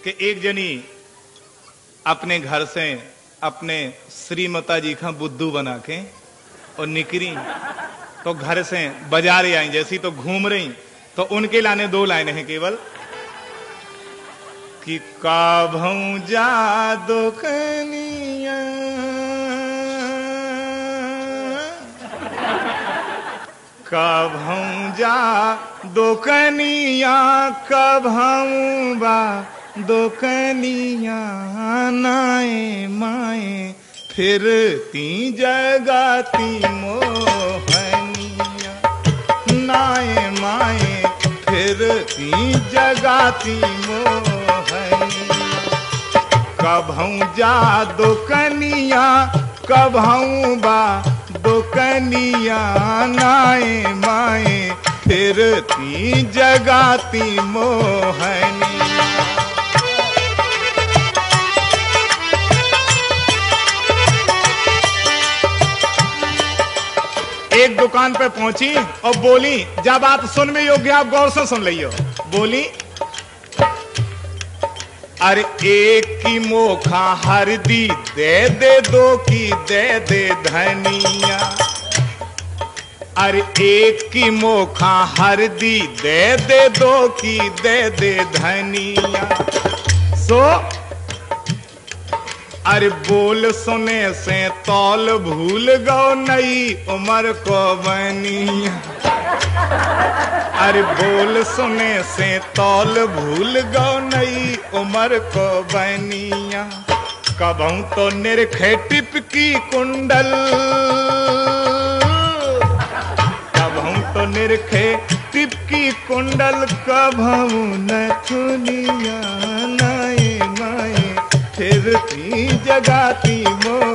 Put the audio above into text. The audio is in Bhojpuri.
कि एक जनी अपने घर से अपने श्रीमता जी का बुद्धू बना के और निकरी, तो घर से बाजार आई जैसी तो घूम रही, तो उनके लाने दो लाइनें हैं केवल कि काभऊ जा दुकनिया, काभऊ जा दुकनिया, काभऊ बा दुकनिया, नाए माए फिरती जगाती मोहनिया, नाए माए फिरती जगाती मोहनिया, कभऊ जा दुकनिया, कभऊ बा दुकनिया, नाए माए फिरती जगाती मोहनिया। एक दुकान पे पहुंची और बोली, जब बात सुन में योग्य आप गौर से सुन लियो, बोली अरे एक की मोखा हरदी दे दे, दो की दे दे धनिया, अरे एक की मोखा हरदी दे दे, दो की दे दे धनिया। सो अरे बोल सुने से तौल भूल गो नई उम्र को बनिया, अरे बोल सुने से तौल भूल गो नई उम्र को बनिया, कबहू तो निरखे टिप की कुंडल, कबहू तो निरखे टिप की कुंडल, कबहू नथुनिया, नाए माए फिरती जगाती मो